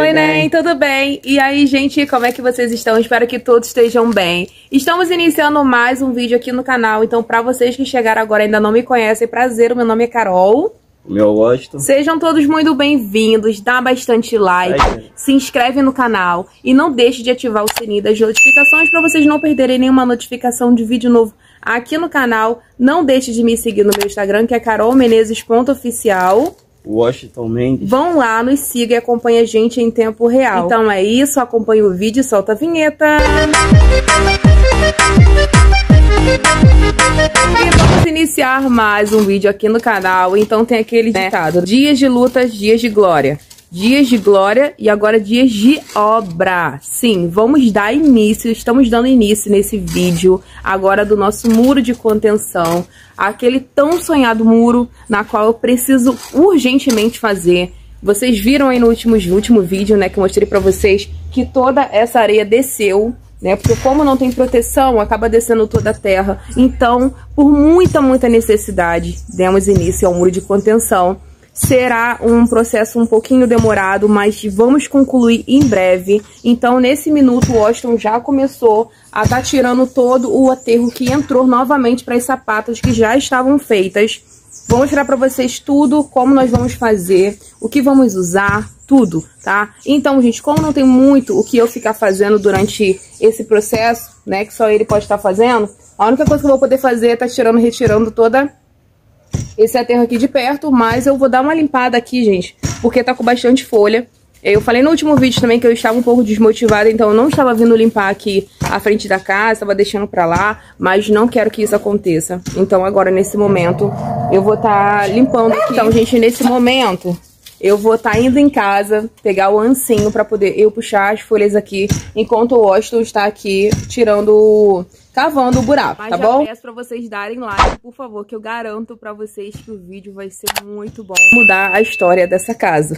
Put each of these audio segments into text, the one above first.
Oi, Nen, tudo bem? E aí, gente, como é que vocês estão? Espero que todos estejam bem. Estamos iniciando mais um vídeo aqui no canal, então pra vocês que chegaram agora e ainda não me conhecem, prazer, o meu nome é Carol. O meu eu gosto. Sejam todos muito bem-vindos, dá bastante like, se inscreve no canal e não deixe de ativar o sininho das notificações pra vocês não perderem nenhuma notificação de vídeo novo aqui no canal. Não deixe de me seguir no meu Instagram, que é carolmenezes.oficial. Washington Mendes. Vão lá, nos siga e acompanha a gente em tempo real. Então é isso, acompanha o vídeo e solta a vinheta. E vamos iniciar mais um vídeo aqui no canal. Então tem aquele ditado: dias de lutas, dias de glória. Dias de glória e agora dias de obra. Sim, vamos dar início, estamos dando início nesse vídeo agora do nosso muro de contenção. Aquele tão sonhado muro na qual eu preciso urgentemente fazer. Vocês viram aí no último vídeo, né, que eu mostrei pra vocês que toda essa areia desceu, né, porque como não tem proteção, acaba descendo toda a terra. Então, por muita necessidade, demos início ao muro de contenção. Será um processo um pouquinho demorado, mas vamos concluir em breve. Então, nesse minuto, o Washington já começou a estar tirando todo o aterro que entrou novamente para as sapatas que já estavam feitas. Vou mostrar para vocês tudo, como nós vamos fazer, o que vamos usar, tudo, tá? Então, gente, como não tem muito o que eu ficar fazendo durante esse processo, né, que só ele pode estar fazendo, a única coisa que eu vou poder fazer é estar tirando, retirando toda esse aterro aqui de perto, mas eu vou dar uma limpada aqui, gente, porque tá com bastante folha. Eu falei no último vídeo também que eu estava um pouco desmotivada, então eu não estava vindo limpar aqui a frente da casa, estava deixando pra lá, mas não quero que isso aconteça. Então agora, nesse momento, eu vou estar limpando aqui. Então, gente, nesse momento, eu vou estar indo em casa, pegar o ancinho pra poder eu puxar as folhas aqui, enquanto o Washington está aqui tirando, cavando o buraco, tá bom? Mas já peço pra vocês darem like, por favor, que eu garanto pra vocês que o vídeo vai ser muito bom. Mudar a história dessa casa.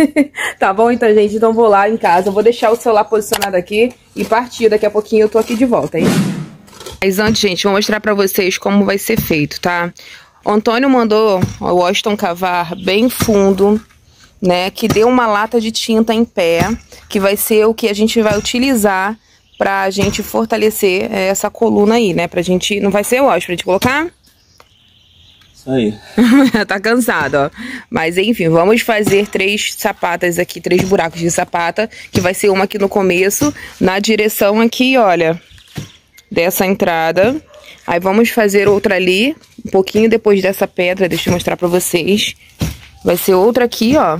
Tá bom? Então, gente, então vou lá em casa, eu vou deixar o celular posicionado aqui e partir. Daqui a pouquinho eu tô aqui de volta, hein? Mas antes, gente, vou mostrar pra vocês como vai ser feito, tá? O Antônio mandou o Washington cavar bem fundo, né? Que deu uma lata de tinta em pé, que vai ser o que a gente vai utilizar pra gente fortalecer essa coluna aí, né? Pra gente... Não vai ser o Washington pra gente colocar? Isso aí. Tá cansado, ó. Mas enfim, vamos fazer 3 sapatas aqui, 3 buracos de sapata, que vai ser uma aqui no começo, na direção aqui, olha, dessa entrada. Aí vamos fazer outra ali, um pouquinho depois dessa pedra, deixa eu mostrar pra vocês. Vai ser outra aqui, ó.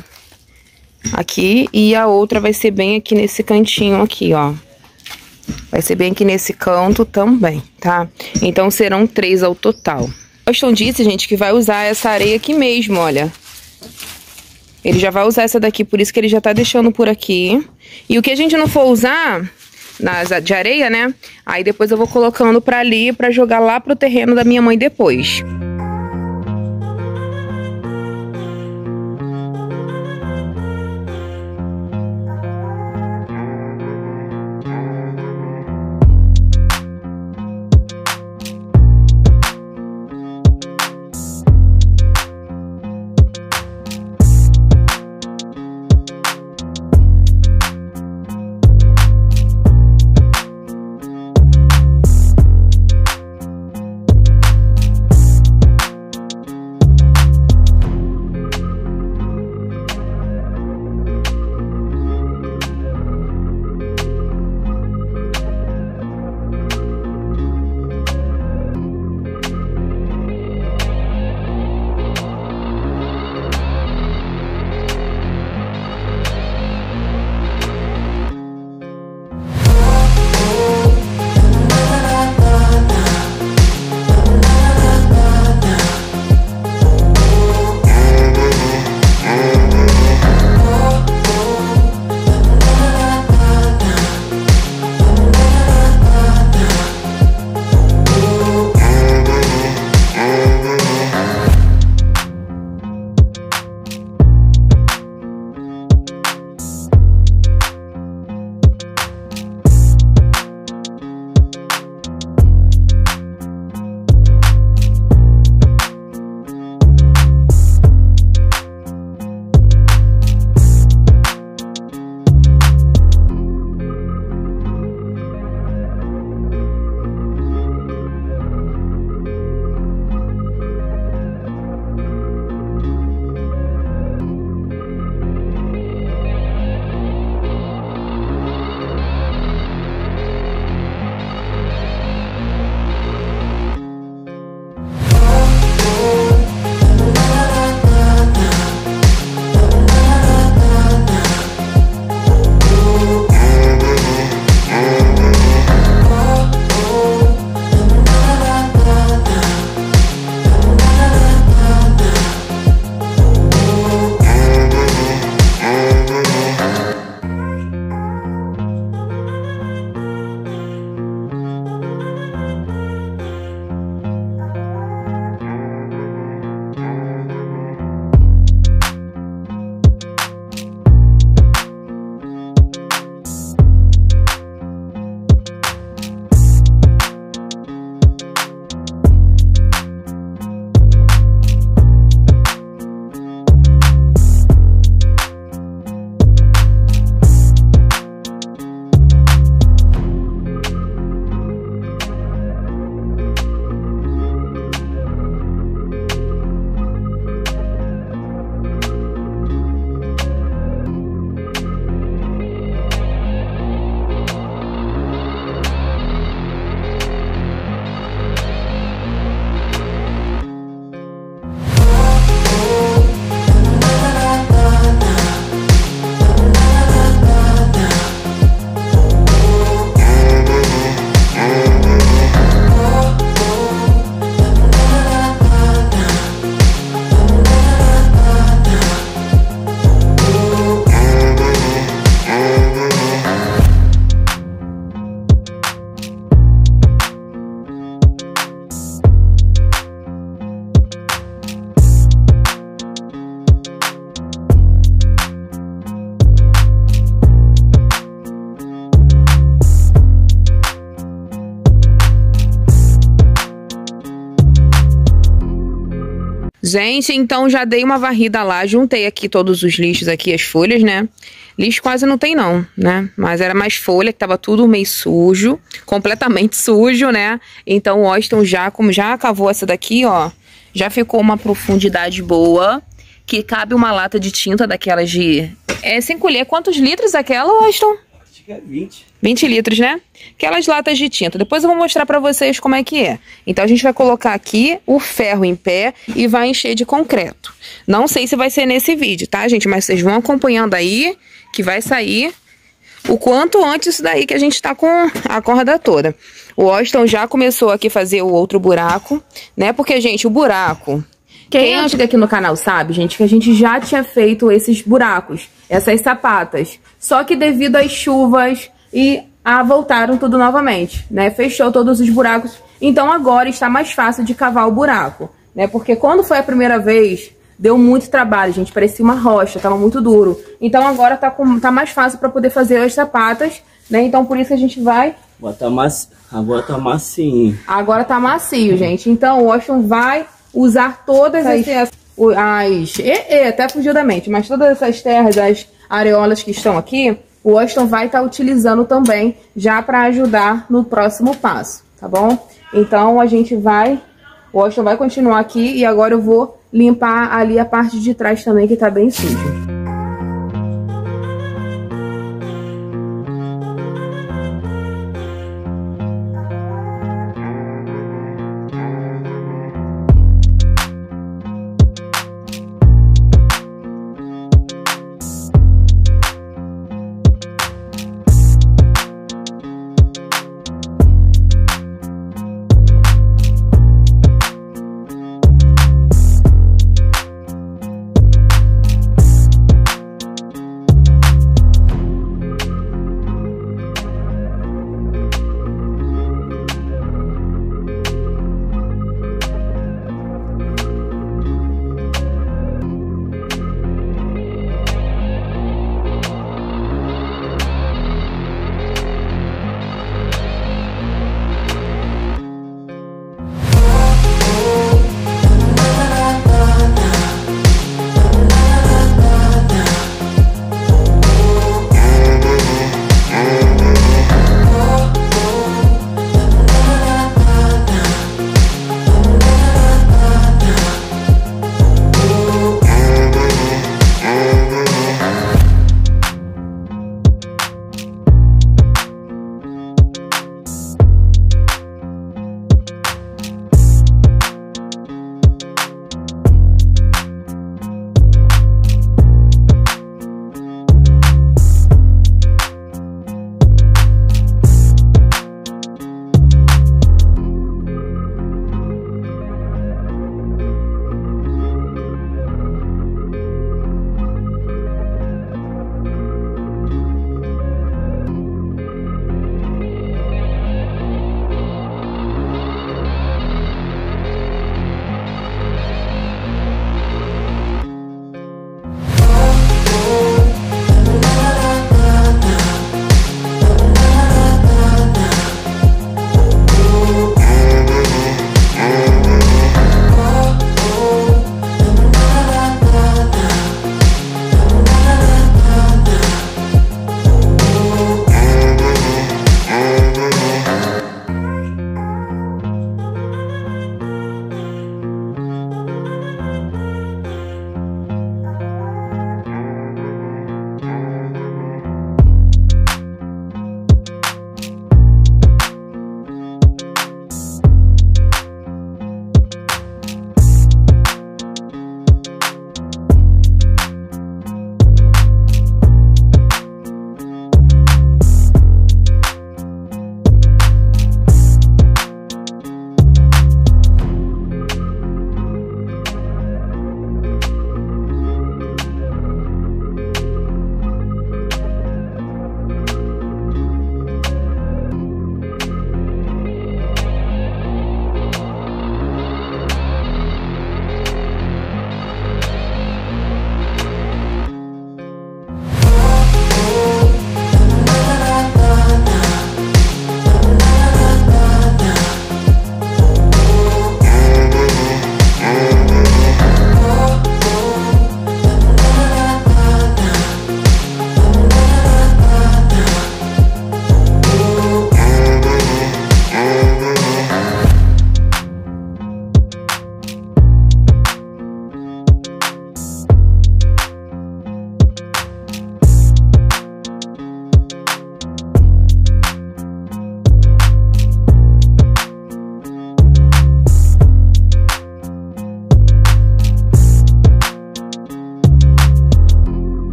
Aqui, e a outra vai ser bem aqui nesse cantinho aqui, ó. Vai ser bem aqui nesse canto também, tá? Então serão 3 ao total. O Washington disse, gente, que vai usar essa areia aqui mesmo, olha. Ele já vai usar essa daqui, por isso que ele já tá deixando por aqui. E o que a gente não for usar de areia, né? Aí depois eu vou colocando pra ali, pra jogar lá pro terreno da minha mãe depois. Gente, então já dei uma varrida lá, juntei aqui todos os lixos aqui, as folhas, né? Lixo quase não tem não, né? Mas era mais folha, que tava tudo meio sujo, completamente sujo, né? Então o Washington já, como já cavou essa daqui, ó, já ficou uma profundidade boa, que cabe uma lata de tinta daquelas de... sem colher, quantos litros aquela, Washington? Acho que é 20. 20 litros, né? Aquelas latas de tinta. Depois eu vou mostrar pra vocês como é que é. Então a gente vai colocar aqui o ferro em pé e vai encher de concreto. Não sei se vai ser nesse vídeo, tá, gente? Mas vocês vão acompanhando aí, que vai sair o quanto antes isso daí, que a gente tá com a corda toda. O Washington já começou aqui a fazer o outro buraco, né? Porque, gente, o buraco... Quem é antigo aqui no canal sabe, gente, que a gente já tinha feito esses buracos, essas sapatas. Só que devido às chuvas voltaram tudo novamente, né? Fechou todos os buracos. Então agora está mais fácil de cavar o buraco, né? Porque quando foi a primeira vez, deu muito trabalho, gente. Parecia uma rocha, tava muito duro. Então agora tá mais fácil para poder fazer as sapatas, né? Então por isso que a gente vai... Agora tá macio. Agora tá macio, gente. Então o Washington vai... usar todas até fugiu da mente, mas todas essas terras, as areolas que estão aqui, o Washington vai estar utilizando também já para ajudar no próximo passo, tá bom? Então o Washington vai continuar aqui e agora eu vou limpar ali a parte de trás também que tá bem sujo.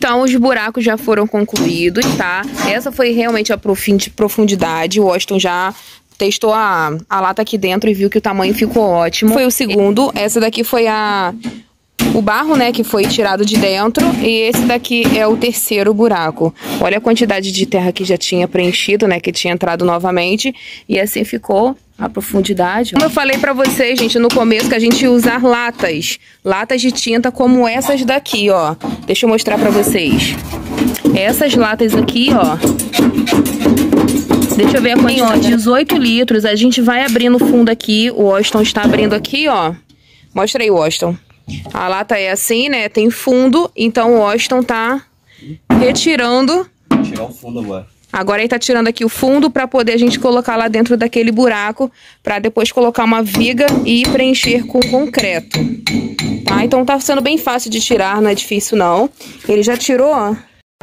Então, os buracos já foram concluídos, tá? Essa foi realmente a profundidade. O Washington já testou a lata aqui dentro e viu que o tamanho ficou ótimo. Foi o segundo. Essa daqui foi o barro, né, que foi tirado de dentro. E esse daqui é o terceiro buraco. Olha a quantidade de terra que já tinha preenchido, né, que tinha entrado novamente. E assim ficou a profundidade. Como eu falei pra vocês, gente, no começo, que a gente ia usar latas de tinta como essas daqui, ó. Deixa eu mostrar pra vocês. Essas latas aqui, ó. Deixa eu ver a quantidade. 18 litros. A gente vai abrindo o fundo aqui. O Washington está abrindo aqui, ó. Mostra aí, Washington. A lata é assim, né? Tem fundo. Então o Washington tá retirando. Vou tirar o fundo agora. Agora ele tá tirando aqui o fundo para poder a gente colocar lá dentro daquele buraco, para depois colocar uma viga e preencher com concreto. Tá? Então tá sendo bem fácil de tirar, não é difícil não. Ele já tirou, ó.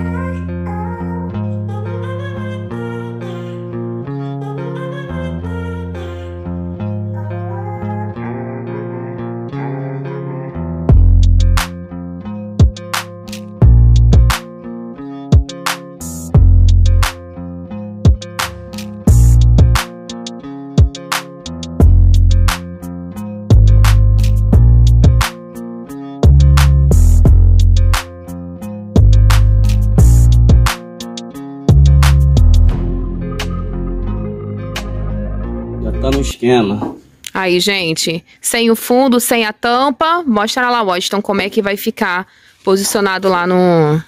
Tá no esquema. Aí, gente, sem o fundo, sem a tampa, mostra lá, Washington, como é que vai ficar posicionado lá no...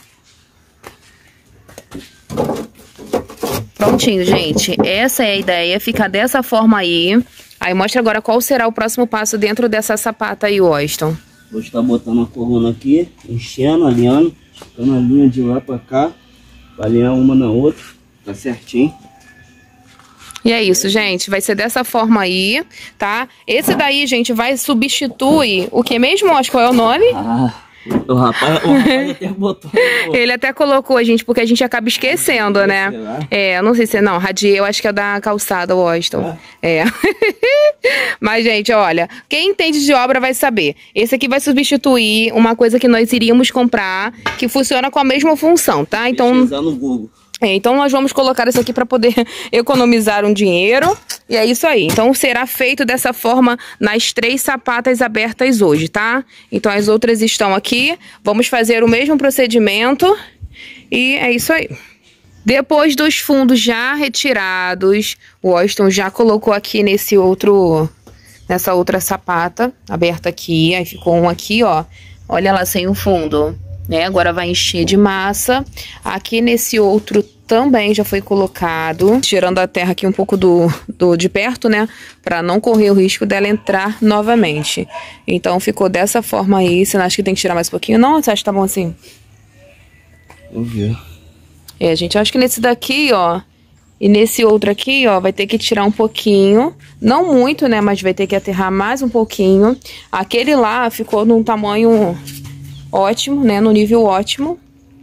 Prontinho, gente. Essa é a ideia, ficar dessa forma aí. Aí mostra agora qual será o próximo passo dentro dessa sapata aí, Washington. Vou estar botando a coluna aqui, enchendo, alinhando, ficando a linha de lá pra cá, pra alinhar uma na outra, tá certinho. E é isso, gente. Vai ser dessa forma aí, tá? Esse daí, gente, vai substituir o que mesmo? Acho que qual é o nome? O rapaz até botou. Ele até colocou, gente, porque a gente acaba esquecendo, né? É, eu não sei se... Não, Radier, eu acho que é da calçada, Washington. É. Mas, gente, olha, quem entende de obra vai saber. Esse aqui vai substituir uma coisa que nós iríamos comprar, que funciona com a mesma função, tá? Então... Pesquisar no Google. Então nós vamos colocar isso aqui para poder economizar um dinheiro. E é isso aí. Então será feito dessa forma nas 3 sapatas abertas hoje, tá? Então as outras estão aqui. Vamos fazer o mesmo procedimento. E é isso aí. Depois dos fundos já retirados, o Washington já colocou aqui nessa outra sapata aberta aqui. Aí ficou um aqui, ó. Olha lá, sem o fundo. Né? Agora vai encher de massa. Aqui nesse outro também já foi colocado, tirando a terra aqui um pouco de perto, né? Pra não correr o risco dela entrar novamente. Então ficou dessa forma aí. Você não acha que tem que tirar mais um pouquinho? Não, você acha que tá bom assim? Vamos ver. É, gente, eu acho que nesse daqui, ó, e nesse outro aqui, ó, vai ter que tirar um pouquinho. Não muito, né? Mas vai ter que aterrar mais um pouquinho. Aquele lá ficou num tamanho... ótimo, né? No nível ótimo.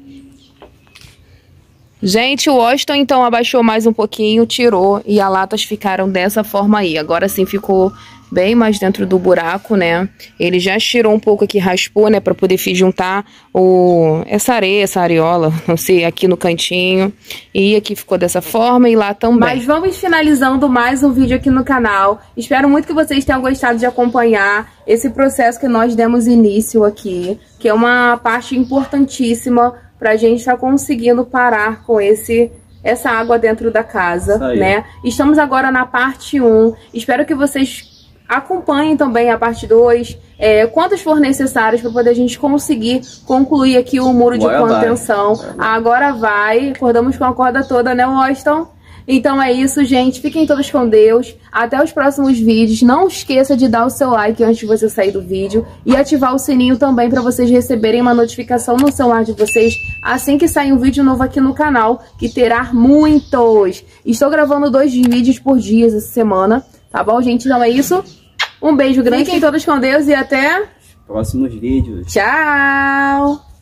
Gente, o Washington então abaixou mais um pouquinho, tirou e as latas ficaram dessa forma aí. Agora sim ficou bem mais dentro do buraco, né? Ele já tirou um pouco aqui, raspou, né? Pra poder juntar essa areia, essa areola, não sei, aqui no cantinho. E aqui ficou dessa forma e lá também. Mas vamos finalizando mais um vídeo aqui no canal. Espero muito que vocês tenham gostado de acompanhar esse processo que nós demos início aqui, que é uma parte importantíssima pra gente estar conseguindo parar com essa água dentro da casa, né? Estamos agora na parte 1. Espero que vocês acompanhem também a parte 2, quantos for necessários para poder a gente conseguir concluir aqui o muro de contenção. Agora vai, acordamos com a corda toda, né, Washington? Então é isso, gente. Fiquem todos com Deus. Até os próximos vídeos. Não esqueça de dar o seu like antes de você sair do vídeo. E ativar o sininho também para vocês receberem uma notificação no celular de vocês assim que sair um vídeo novo aqui no canal, que terá muitos. Estou gravando 2 vídeos por dia essa semana. Tá bom, gente? Então é isso. Um beijo grande. Fiquem todos com Deus e até... próximos vídeos. Tchau!